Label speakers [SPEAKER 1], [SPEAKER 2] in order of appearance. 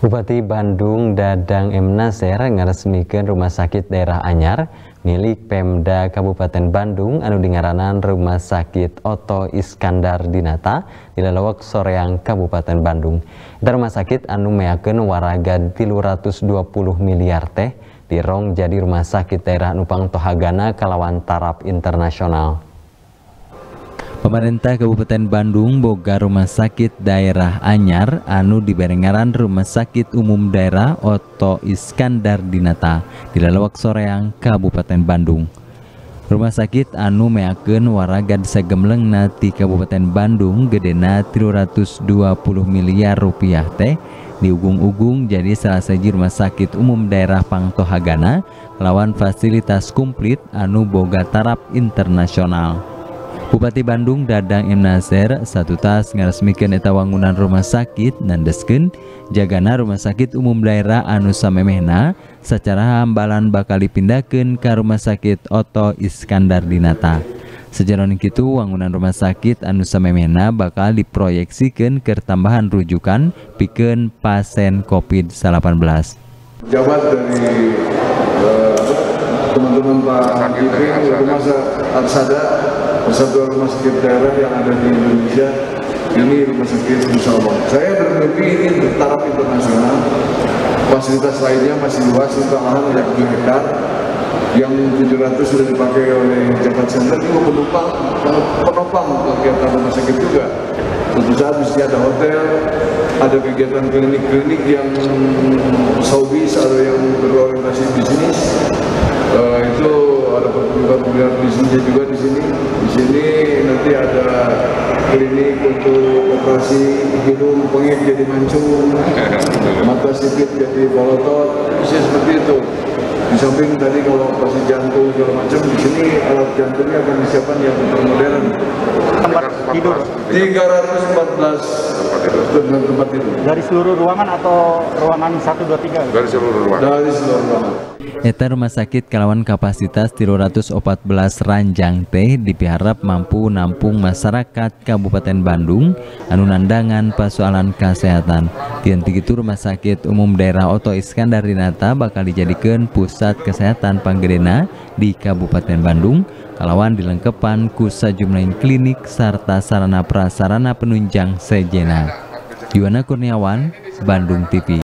[SPEAKER 1] Bupati Bandung Dadang M. Nasir ngaresmikeun rumah sakit daerah anyar milik Pemda Kabupaten Bandung anu dingaranan Rumah Sakit Otto Iskandar Dinata di Lelewek Soreang Kabupaten Bandung. Eta rumah sakit anu meakeun waraga 320 miliar teh dirong jadi rumah sakit daerah anu pangtohagana kalawan taraf internasional. Pemerintah Kabupaten Bandung boga rumah sakit daerah anyar anu diberengaran Rumah Sakit Umum Daerah Otto Iskandar Dinata di Lelewek Soreang Kabupaten Bandung. Rumah sakit anu meakeun waraga sagemlengna ti Kabupaten Bandung gedena 320 miliar rupiah teh diugung-ugung jadi salah siji rumah sakit umum daerah pangtohagana lawan fasilitas komplit anu boga taraf internasional. Bupati Bandung Dadang M. Nasir satu tas ngaresmikeun eta wangunan rumah sakit nandeskeun jagana rumah sakit umum daerah anu samemehna sacara hambalan bakal dipindahkeun ka Rumah Sakit Otto Iskandar Dinata. Sajaroning kitu wangunan rumah sakit anu samemehna bakal diproyeksikeun keur tambahan rujukan pikeun pasien COVID-19.
[SPEAKER 2] Jabat dari teman-teman Pak Gibring, Rumah Arsada, Persatuan Rumah Sakit Daerah yang ada di Indonesia, ini rumah sakit insya Allah. Saya bermimpi ini bertaraf internasional. Fasilitas lainnya masih luas, untuk lahan 2 hektar. Yang 700 sudah dipakai oleh Jabat Center, itu penopang kegiatan rumah sakit juga. Tentu saja di sini ada hotel, ada kegiatan klinik-klinik yang showbiz, ada yang berorientasi bisnis. Itu ada perguruan bisnisnya juga di sini. Di sini nanti ada klinik untuk operasi hidung pengek jadi mancung, mata sipit jadi bolotot, bisa seperti itu. Di samping tadi kalau operasi jantung segala macam, di sini alat jantungnya akan disiapkan yang termodern.
[SPEAKER 3] Tempat tidur
[SPEAKER 2] 314 tempat tidur.
[SPEAKER 3] dari seluruh ruangan atau ruangan 1, 2, 3?
[SPEAKER 2] Dari seluruh ruangan. Dari seluruh ruangan.
[SPEAKER 1] Eta rumah sakit kalawan kapasitas 314 ranjang teh dipiharap mampu nampung masyarakat Kabupaten Bandung anu nandangan persoalan kesehatan. Tieun ti kitu Rumah Sakit Umum Daerah Otto Iskandar Dinata bakal dijadikeun pusat kesehatan panggedena di Kabupaten Bandung kalawan dilengkepan ku sajumlah klinik sarta sarana prasarana penunjang sejenna. Yuwana Kurniawan, Bandung TV.